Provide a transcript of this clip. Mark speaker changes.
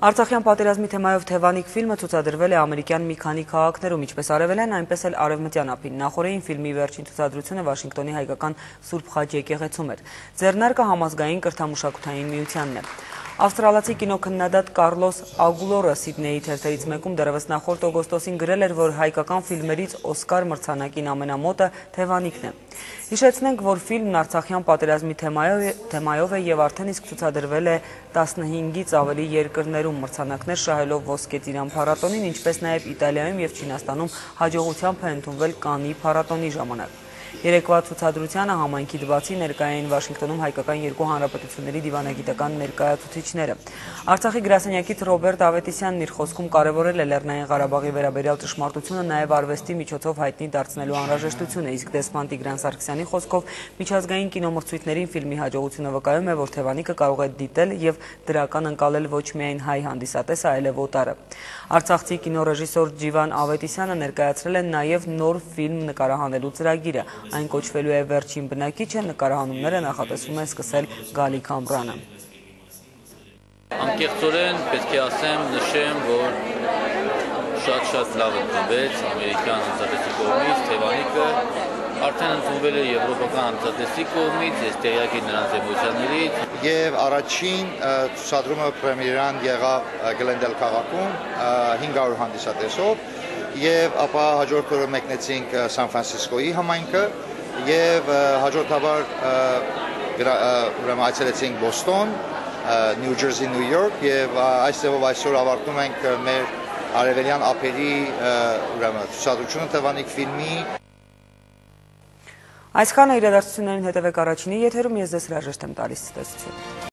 Speaker 1: Արցախյան պատերազմի թեմայով Թևանիկ ֆիլմը ցուցադրվել է ամերիկյան մի քանի քաղաքներում, ինչպես արևելյան, այնպես էլ արևմտյան ափին։ Նախորդին ֆիլմի վերջին ցուցադրությունը Վաշինգտոնի հայկական Սուրբ Խաչ եկեղեցում էր։ Ձեռնարկը Համազգային կրթամշակութային միությանն է։ Ավստրալացի կինոքննադատ Կարլոս Ագուլորը Սիդնեյի թերթերից մեկում դեռևս նախորդ օգոստոսին գրել էր, որ հայկական ֆիլմերից Օսկար մրցանակին ամենամոտը Թևանիկն է։ Հիշեցնենք, որ ֆիլմն արցախյան պատերազմի թեմայով է եւ արդեն իսկ ցուցադրվել է 15-ից ավելի երկրներում, մրցանակներ շահելով Ոսկե ծիրան փառատոնին, ինչպես նաեւ Իտալիայում եւ Չինաստանում հաջողությամբ է ընդունվել Կաննի փառատոնի ժամանակ։ Երեկվա ցուցադրությանը համայնքից բացի ներկայ էին Վաշինգտոնում հայկական երկու հանրապետությունների դիվանագիտական ներկայացուցիչները։ Արցախի գրասենյակից Ռոբերտ Ավետիսյանն իր խոսքում կարևորել է Լեռնային Ղարաբաղի վերաբերյալ ճշմարտությունը նաև արվեստի միջոցով հայտնի դարձնելու անհրաժեշտությունը, իսկ դեսպան Տիգրան Սարգսյանի խոսքով միջազգային կինոմրցույթներին ֆիլմի հաջողությունը վկայում է, որ Թևանիկը կարող է դիտել եւ դրական ընկալել ոչ միայն հայ հանդիսատեսը, այլև օտարը։ Արցախցի կինոռեժիսոր Ջիվան Ավետիսյանը ներկայացրել է նաև նոր ֆիլմ նկարահանելու ծրագիրը։ Այն կոչվելու է Վերջին բնակիչը, նկարահանումները նախատեսվում է սկսել գալիք ամռանը։
Speaker 2: Անկեղծորեն պետք է ասեմ, նշեմ, որ շատ լավ ընդունվեց ամերիկյան հանրապետի կողմից, Թևանիկը արդեն ընդունվել է եվրոպական հանրապետի կողմից, ես տեղյակ եմ նրանց էմոցիաներից։
Speaker 3: Եվ առաջին ցուցադրումը պրեմիերան եղավ Գլենդել քաղաքում 500 հանդիսատեսով, եւ ապա հաջորդ օրը մեկնեցինք Սան Ֆրանցիսկոյի համայնքը եւ հաջորդաբար այցելեցինք Բոստոն, Նյու Ջերսի, Նյու Յորք եւ այստեղով այսօր ավարտում ենք մեր արևելյան ափերի ցուցադրությունը Թևանիկ ֆիլմի։
Speaker 1: Այսքանը իրադարձություններին հետևեք առաջինի եթերում, ես ձեզ հրաժեշտ եմ տալիս, ցտեսություն։